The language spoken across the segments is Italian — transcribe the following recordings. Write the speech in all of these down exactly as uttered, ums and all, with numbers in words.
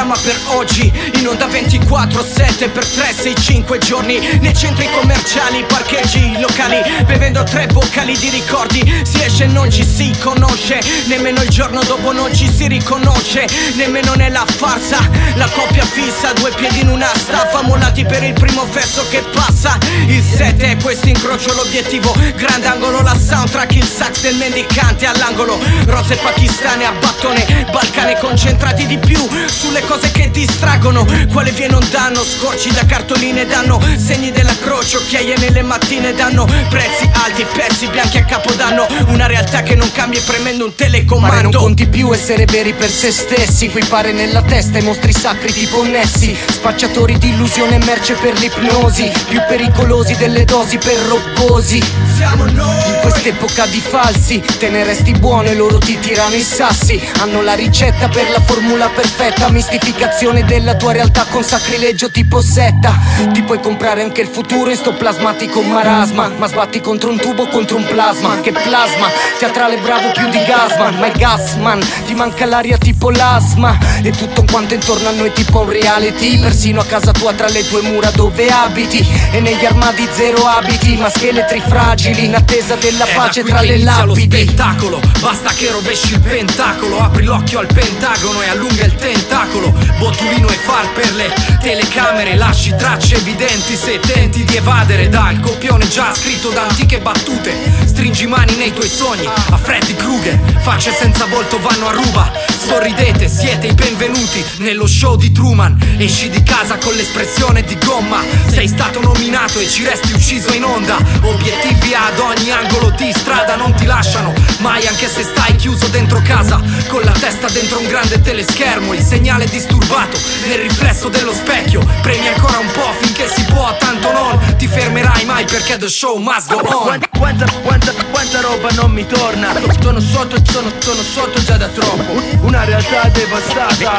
programma per oggi, in onda ventiquattro sette per tre sei cinque giorni, nei centri commerciali, parcheggi, locali, bevendo tre boccali di ricordi. Si esce e non ci si conosce, nemmeno il giorno dopo non ci si riconosce, nemmeno nella farsa. La coppia fissa, due piedi in una staffa, mollati per il primo verso che passa. Il sette è questo incrocio l'obiettivo, grande angolo la soundtrack, il sax del mendicante all'angolo, rose pakistane a battone, Balcane concentrati di più sulle cose che distraggono. Quale viene un danno, scorci da cartoline danno segni della croce, occhiaie nelle mattine danno prezzi alti, pezzi bianchi a capodanno, una realtà che non cambia premendo un telecomando. Pare non conti più essere veri per se stessi, qui pare nella testa i mostri sacri tipo Nessi, spacciatori di illusione e merce per l'ipnosi, più pericolosi delle dosi per robbosi. Siamo noi in quest'epoca di falsi, te ne resti buono e loro ti tirano i sassi. Hanno la ricetta per la formula perfetta, mistificazione della tua realtà con sacrilegio tipo setta. Ti puoi comprare anche il futuro in sto plasmatico marasma, ma sbatti contro un tubo, contro un plasma. Che plasma, teatrale bravo più di Gasman, ma è Gasman, ti manca l'aria tipo l'asma. E tutto quanto intorno a noi tipo un reality, persino a casa tua tra le tue mura dove abiti. E negli armadi zero abiti, ma scheletri fragili in attesa della pace tra le lapidi. Lo spettacolo, basta che rovesci il pentacolo, apri l'occhio al pentagono e allunga il tentacolo. Botulino e far per le telecamere, lasci tracce evidenti se tenti di evadere dal copione già scritto da antiche battute. Stringi mani nei tuoi sogni a Freddy Krueger, facce senza volto vanno a ruba. Sorridete, siete i benvenuti nello show di Truman. Esci di casa con l'espressione di gomma, sei stato nominato e ci resti ucciso in onda. Obiettivi ad ogni angolo di strada non ti lasciano mai, anche se stai chiuso dentro casa con la testa dentro un grande teleschermo. Il segnale disturbato nel riflesso dello specchio, premi ancora un po' finché si può, tanto non ti fermerai mai perché the show must go on. Quanta, quanta, quanta roba non mi torna, sono sotto, sono, sono sotto già da troppo, una realtà devastata.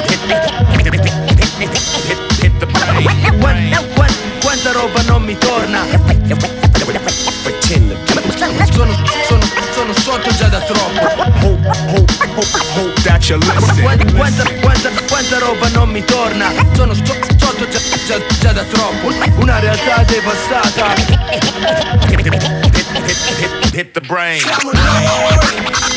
Quanta, quanta, quanta roba non mi torna, sono, sono, sono sotto già da troppo. Quanta, quanta, quanta, quanta roba non mi torna, sono so, sotto già, già, già da troppo, una realtà devastata. Hit the brain. Siamo noi